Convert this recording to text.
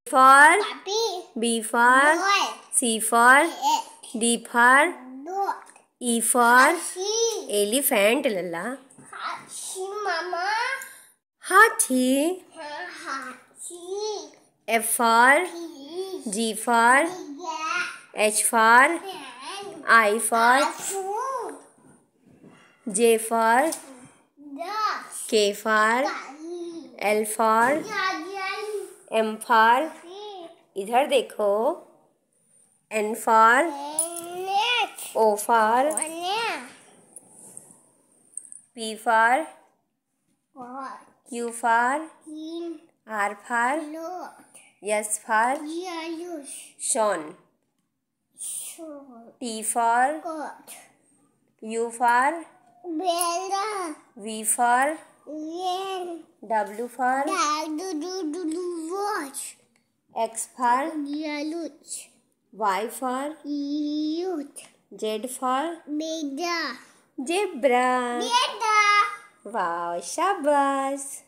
for puppy, B for boy, C for cat, D for dog, E for she, elephant lalla she, mama, हाथी she, F for pea, G for yeah, H for and I for food, J for dog, K for daddy, L for daddy, M for इधर देखो N for net, O for net, P for what, Q for in, R for lot, S for yellow, Sean short, T for got, U for Bella, V for yen, W for watch, X for yellow, Y for youth, Z for beda, zebra. beda. Wow, शाबाश.